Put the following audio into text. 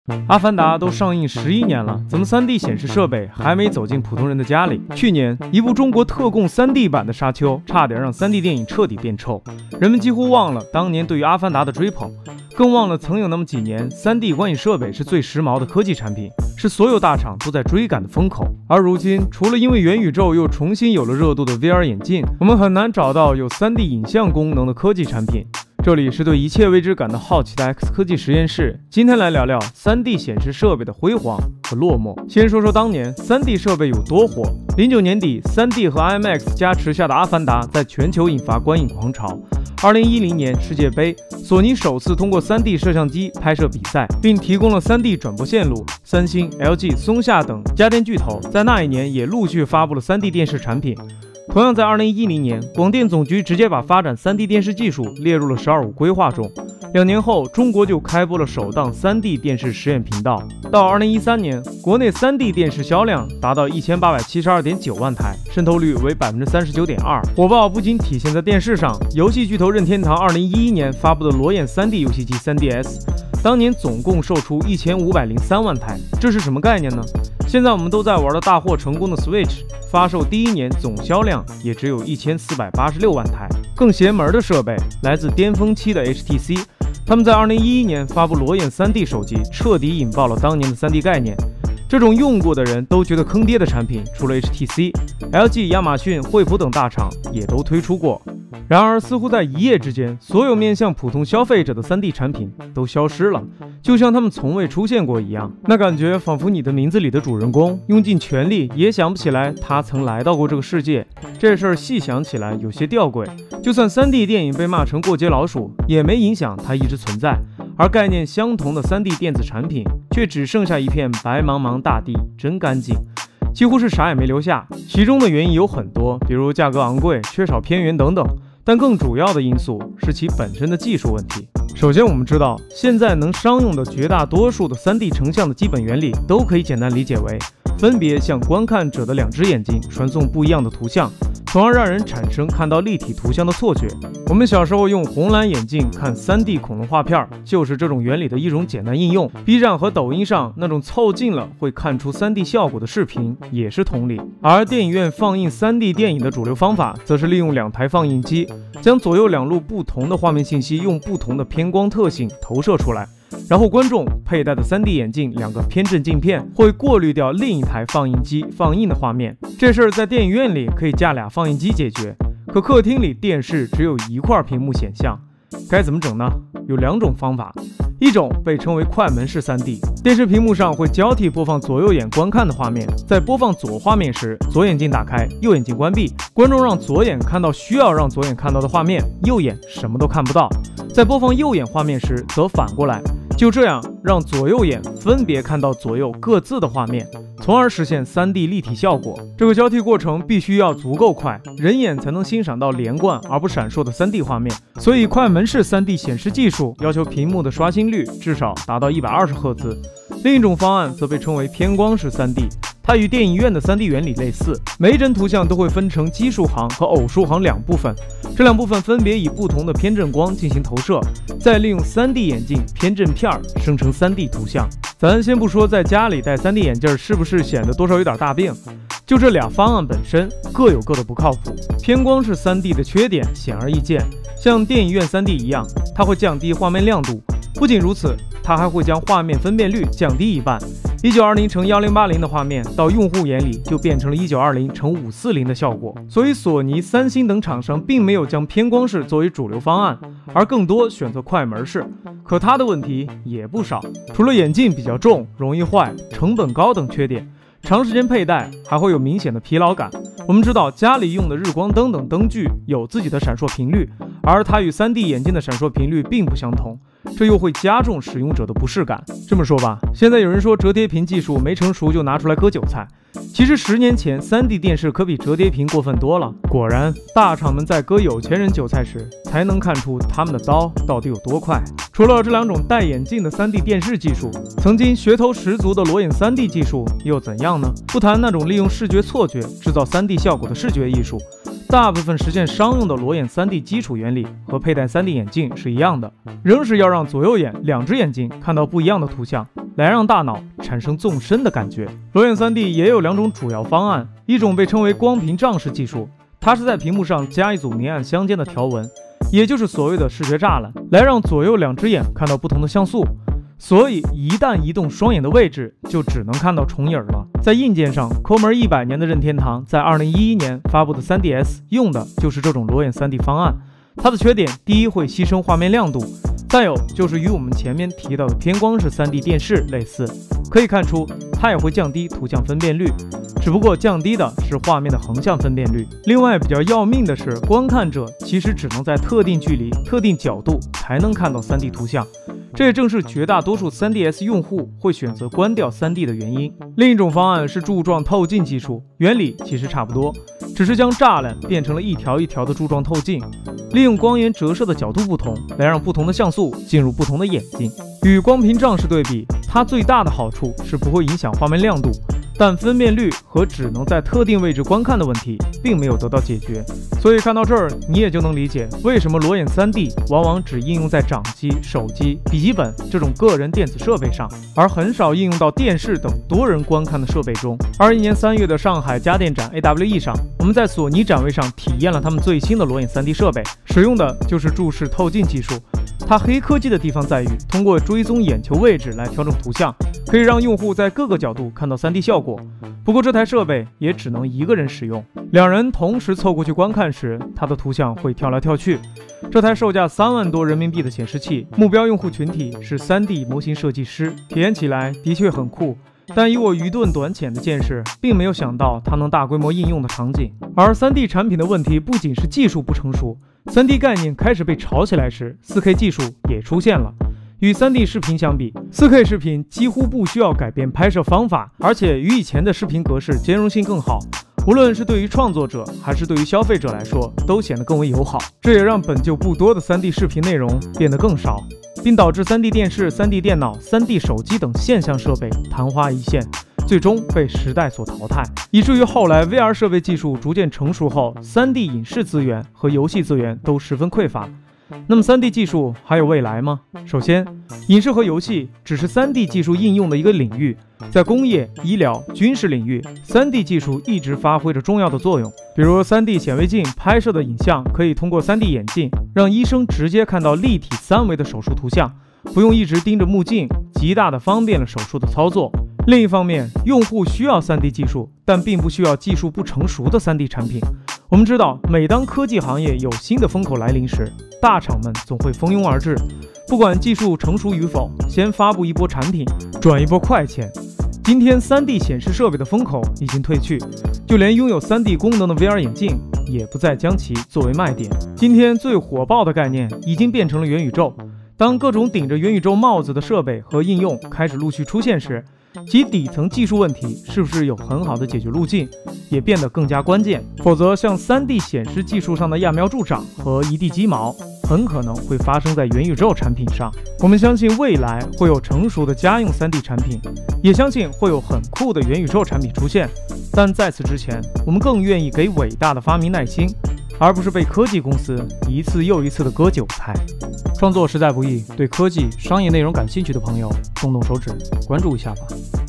阿凡达都上映11年了，怎么 3D 显示设备还没走进普通人的家里？去年，一部中国特供 3D 版的《沙丘》差点让 3D 电影彻底变臭，人们几乎忘了当年对于阿凡达的追捧，更忘了曾有那么几年 3D 观影设备是最时髦的科技产品，是所有大厂都在追赶的风口。而如今，除了因为元宇宙又重新有了热度的 VR 眼镜，我们很难找到有 3D 影像功能的科技产品。这里是对一切未知感到好奇的 X 科技实验室，今天来聊聊 3D 显示设备的辉煌和落寞。先说说当年 3D 设备有多火。09年底 ，3D 和 IMAX 加持下的《阿凡达》在全球引发观影狂潮。2010年世界杯，索尼首次通过 3D 摄像机拍摄比赛，并提供了 3D 转播线路。三星、LG、松下等家电巨头在那一年也陆续发布了 3D 电视产品。同样在2010年，广电总局直接把发展 3D 电视技术列入了“12+5”规划中。2年后，中国就开播了首档 3D 电视实验频道。到2013年，国内 3D 电视销量达到1872.9万台，渗透率为39.2%。火爆不仅体现在电视上，游戏巨头任天堂2011年发布的裸眼 3D 游戏机 3DS， 当年总共售出1503万台，这是什么概念呢？现在我们都在玩的大获成功的 Switch， 发售第一年总销量也只有1486万台。更邪门的设备来自巅峰期的 HTC， 他们在2011年发布裸眼 3D 手机，彻底引爆了当年的 3D 概念。这种用过的人都觉得坑爹的产品，除了 HTC、LG、亚马逊、惠普等大厂也都推出过。然而，似乎在一夜之间，所有面向普通消费者的 3D 产品都消失了，就像他们从未出现过一样。那感觉仿佛你的名字里的主人公用尽全力也想不起来他曾来到过这个世界。这事儿细想起来有些吊诡，就算 3D 电影被骂成过街老鼠，也没影响它一直存在。而概念相同的 3D 电子产品却只剩下一片白茫茫大地，真干净，几乎是啥也没留下。其中的原因有很多，比如价格昂贵、缺少片源等等，但更主要的因素是其本身的技术问题。首先，我们知道现在能商用的绝大多数的 3D 成像的基本原理都可以简单理解为分别向观看者的2只眼睛传送不一样的图像，从而让人产生看到立体图像的错觉。我们小时候用红蓝眼镜看 3D 恐龙画片，就是这种原理的一种简单应用。B 站和抖音上那种凑近了会看出 3D 效果的视频也是同理。而电影院放映 3D 电影的主流方法，则是利用2台放映机，将左右2路不同的画面信息用不同的偏光特性投射出来，然后观众佩戴的 3D 眼镜2个偏振镜片会过滤掉另一台放映机放映的画面。这事儿在电影院里可以架2放映机解决，可客厅里电视只有1块屏幕显像，该怎么整呢？有2种方法，一种被称为快门式 3D， 电视屏幕上会交替播放左右眼观看的画面，在播放左画面时，左眼睛打开，右眼睛关闭，观众让左眼看到需要让左眼看到的画面，右眼什么都看不到。在播放右眼画面时，则反过来，就这样让左右眼分别看到左右各自的画面，从而实现 3D 立体效果。这个交替过程必须要足够快，人眼才能欣赏到连贯而不闪烁的 3D 画面。所以快门式 3D 显示技术要求屏幕的刷新率至少达到120赫兹。另一种方案则被称为偏光式 3D， 它与电影院的 3D 原理类似，每一帧图像都会分成奇数行和偶数行2部分，这2部分分别以不同的偏振光进行投射，再利用 3D 眼镜偏振片生成 3D 图像。咱先不说在家里戴 3D 眼镜是不是显得多少有点大病，就这2方案本身各有各的不靠谱。偏光式 3D 的缺点显而易见，像电影院 3D 一样，它会降低画面亮度，不仅如此，它还会将画面分辨率降低一半。1920×1080的画面到用户眼里就变成了1920×540的效果。所以索尼、三星等厂商并没有将偏光式作为主流方案，而更多选择快门式。可它的问题也不少，除了眼镜比较重、容易坏、成本高等缺点，长时间佩戴还会有明显的疲劳感。我们知道家里用的日光灯等灯具有自己的闪烁频率，而它与 3D 眼镜的闪烁频率并不相同，这又会加重使用者的不适感。这么说吧，现在有人说折叠屏技术没成熟就拿出来割韭菜，其实10年前 3D 电视可比折叠屏过分多了。果然，大厂们在割有钱人韭菜时，才能看出他们的刀到底有多快。除了这2种戴眼镜的 3D 电视技术，曾经噱头十足的裸眼 3D 技术又怎样呢？不谈那种利用视觉错觉制造 3D 效果的视觉艺术，大部分实现商用的裸眼 3D 基础原理和佩戴 3D 眼镜是一样的，仍是要让左右眼2只眼睛看到不一样的图像。 来让大脑产生纵深的感觉。裸眼 3D 也有2种主要方案，一种被称为光屏障式技术，它是在屏幕上加一组明暗相间的条纹，也就是所谓的视觉栅栏，来让左右2只眼看到不同的像素。所以一旦移动双眼的位置，就只能看到重影了。在硬件上，抠门100年的任天堂在2011年发布的 3DS 用的就是这种裸眼 3D 方案。它的缺点，第一会牺牲画面亮度，再有就是与我们前面提到的偏光式 3D 电视类似，可以看出它也会降低图像分辨率，只不过降低的是画面的横向分辨率。另外比较要命的是，观看者其实只能在特定距离、特定角度才能看到 3D 图像，这也正是绝大多数 3DS 用户会选择关掉 3D 的原因。另一种方案是柱状透镜技术，原理其实差不多，只是将栅栏变成了一条一条的柱状透镜，利用光源折射的角度不同，来让不同的像素进入不同的眼睛。与光屏障式对比，它最大的好处是不会影响画面亮度，但分辨率和只能在特定位置观看的问题并没有得到解决。所以看到这儿，你也就能理解为什么裸眼 3D 往往只应用在掌机、手机、笔记本这种个人电子设备上，而很少应用到电视等多人观看的设备中。21年3月的上海家电展 AWE 上，我们在索尼展位上体验了他们最新的裸眼 3D 设备，使用的就是注视透镜技术。它黑科技的地方在于，通过追踪眼球位置来调整图像，可以让用户在各个角度看到 3D 效果。不过这台设备也只能一个人使用，2人同时凑过去观看时，它的图像会跳来跳去。这台售价3万多人民币的显示器，目标用户群体是 3D 模型设计师，体验起来的确很酷。但以我愚钝短浅的见识，并没有想到它能大规模应用的场景。而 3D 产品的问题不仅是技术不成熟， 3D 概念开始被炒起来时， 4K 技术也出现了。与 3D 视频相比， 4K 视频几乎不需要改变拍摄方法，而且与以前的视频格式兼容性更好，无论是对于创作者还是对于消费者来说，都显得更为友好。这也让本就不多的 3D 视频内容变得更少，并导致 3D 电视、3D 电脑、3D 手机等现象设备昙花一现，最终被时代所淘汰，以至于后来 VR 设备技术逐渐成熟后， 3D 影视资源和游戏资源都十分匮乏。那么 3D 技术还有未来吗？首先，影视和游戏只是 3D 技术应用的一个领域，在工业、医疗、军事领域， 3D 技术一直发挥着重要的作用。比如 3D 显微镜拍摄的影像可以通过 3D 眼镜，让医生直接看到立体3维的手术图像，不用一直盯着目镜，极大的方便了手术的操作。另一方面，用户需要 3D 技术，但并不需要技术不成熟的 3D 产品。我们知道，每当科技行业有新的风口来临时，大厂们总会蜂拥而至，不管技术成熟与否，先发布一波产品，赚一波快钱。今天 3D 显示设备的风口已经退去，就连拥有 3D 功能的 VR 眼镜也不再将其作为卖点。今天最火爆的概念已经变成了元宇宙。当各种顶着元宇宙帽子的设备和应用开始陆续出现时，其底层技术问题是不是有很好的解决路径，也变得更加关键。否则，像 3D 显示技术上的揠苗助长和一地鸡毛，很可能会发生在元宇宙产品上。我们相信未来会有成熟的家用 3D 产品，也相信会有很酷的元宇宙产品出现。但在此之前，我们更愿意给伟大的发明耐心，而不是被科技公司一次又一次的割韭菜。创作实在不易，对科技、商业内容感兴趣的朋友，动动手指关注一下吧。